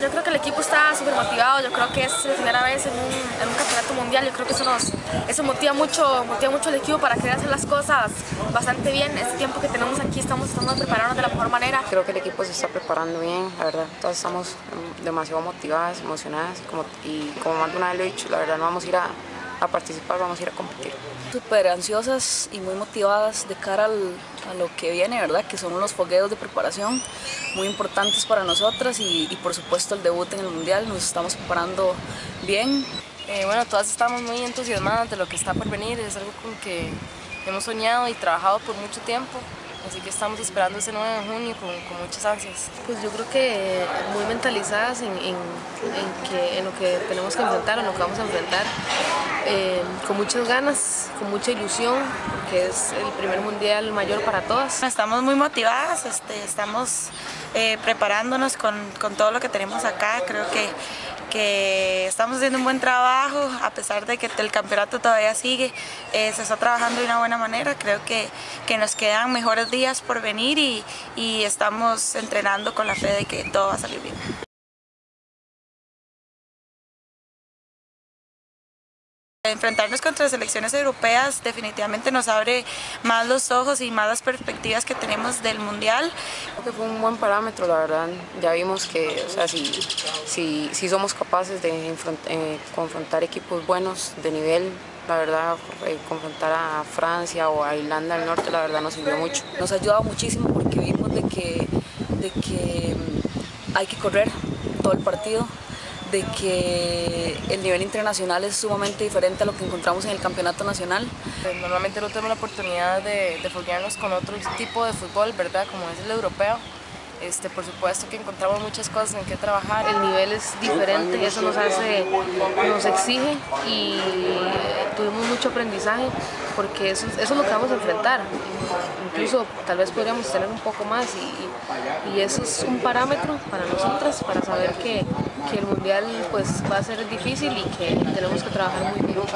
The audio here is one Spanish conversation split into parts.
Yo creo que el equipo está súper motivado, yo creo que es la primera vez en un campeonato mundial, yo creo que eso motiva mucho al equipo para querer hacer las cosas bastante bien. Este tiempo que tenemos aquí estamos tratando de prepararnos de la mejor manera. Creo que el equipo se está preparando bien, la verdad, todas estamos demasiado motivadas, emocionadas y como más de una vez lo he dicho, la verdad no vamos a ir a participar, vamos a ir a competir. Súper ansiosas y muy motivadas de cara a lo que viene, ¿verdad? Que son los fogueos de preparación muy importantes para nosotras y por supuesto el debut en el Mundial. Nos estamos preparando bien. Bueno, todas estamos muy entusiasmadas de lo que está por venir, es algo con que hemos soñado y trabajado por mucho tiempo. Así que estamos esperando ese 9 de junio con muchas ansias. Pues yo creo que muy mentalizadas en lo que tenemos que enfrentar, en lo que vamos a enfrentar, con muchas ganas, con mucha ilusión, porque es el primer mundial mayor para todas. Estamos muy motivadas, estamos preparándonos con todo lo que tenemos acá. Creo que estamos haciendo un buen trabajo, a pesar de que el campeonato todavía sigue, se está trabajando de una buena manera. Creo que nos quedan mejores días por venir y estamos entrenando con la fe de que todo va a salir bien. Enfrentarnos contra selecciones europeas definitivamente nos abre más los ojos y más las perspectivas que tenemos del Mundial. Creo que fue un buen parámetro, la verdad. Ya vimos que, o sea, si somos capaces de confrontar equipos buenos de nivel, la verdad, confrontar a Francia o a Irlanda del Norte, la verdad nos sirvió mucho. Nos ha ayudado muchísimo porque vimos de que hay que correr todo el partido, de que el nivel internacional es sumamente diferente a lo que encontramos en el campeonato nacional. Normalmente no tenemos la oportunidad de foguearnos con otro tipo de fútbol, ¿verdad? Como es el europeo. Por supuesto que encontramos muchas cosas en que trabajar. El nivel es diferente y eso nos exige y tuvimos mucho aprendizaje porque eso es lo que vamos a enfrentar. Incluso tal vez podríamos tener un poco más y eso es un parámetro para nosotras para saber que el mundial pues va a ser difícil y que tenemos que trabajar muy bien.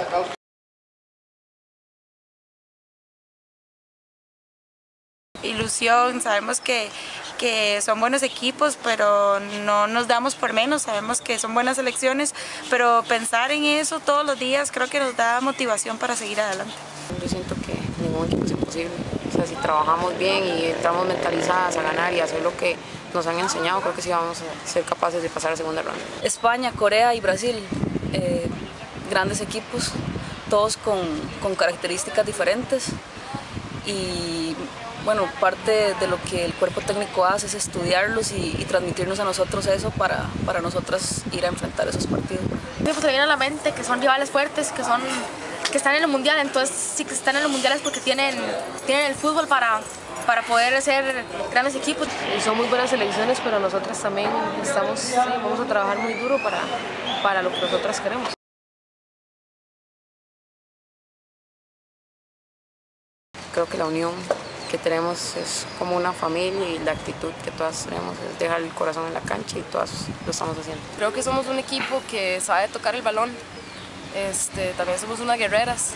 Ilusión, sabemos que son buenos equipos, pero no nos damos por menos, sabemos que son buenas selecciones, pero pensar en eso todos los días creo que nos da motivación para seguir adelante. Yo siento que ningún equipo es imposible, o sea, si trabajamos bien y estamos mentalizadas a ganar y a hacer lo que nos han enseñado, creo que sí vamos a ser capaces de pasar a segunda ronda. España, Corea y Brasil, grandes equipos, todos con características diferentes y bueno, parte de lo que el cuerpo técnico hace es estudiarlos y transmitirnos a nosotros eso para nosotras ir a enfrentar esos partidos. Pues se viene a la mente que son rivales fuertes, que están en el mundial, entonces sí que están en el mundial es porque tienen el fútbol para poder ser grandes equipos. Y son muy buenas selecciones, pero nosotras también vamos a trabajar muy duro para lo que nosotras queremos. Creo que la unión que tenemos es como una familia y la actitud que todas tenemos es dejar el corazón en la cancha y todas lo estamos haciendo. Creo que somos un equipo que sabe tocar el balón, también somos unas guerreras.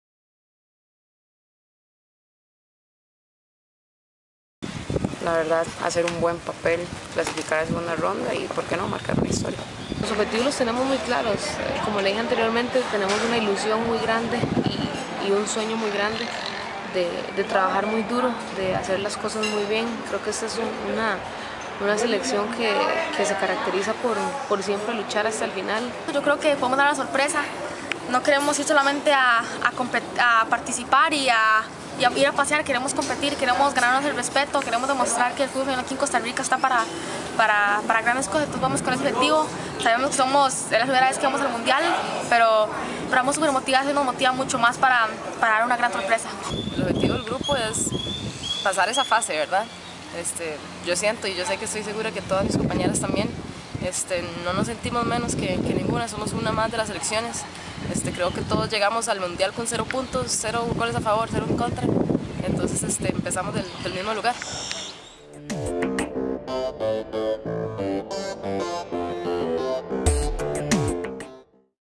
La verdad, hacer un buen papel, clasificar a segunda ronda y, ¿por qué no?, marcar una historia. Los objetivos los tenemos muy claros. Como le dije anteriormente, tenemos una ilusión muy grande y un sueño muy grande de trabajar muy duro, de hacer las cosas muy bien. Creo que esta es una selección que se caracteriza por siempre luchar hasta el final. Yo creo que podemos dar la sorpresa. No queremos ir solamente a participar y a ir a pasear, queremos competir, queremos ganarnos el respeto, queremos demostrar que el fútbol aquí en Costa Rica está para grandes cosas. Entonces vamos con ese objetivo. Sabemos que es la primera vez que vamos al mundial, pero vamos súper motivadas y nos motiva mucho más para dar una gran sorpresa. El objetivo del grupo es pasar esa fase, ¿verdad? Yo siento y yo sé que estoy segura que todas mis compañeras también, no nos sentimos menos que ninguna, somos una más de las selecciones. Creo que todos llegamos al mundial con 0 puntos, 0 goles a favor, 0 en contra, entonces empezamos del mismo lugar.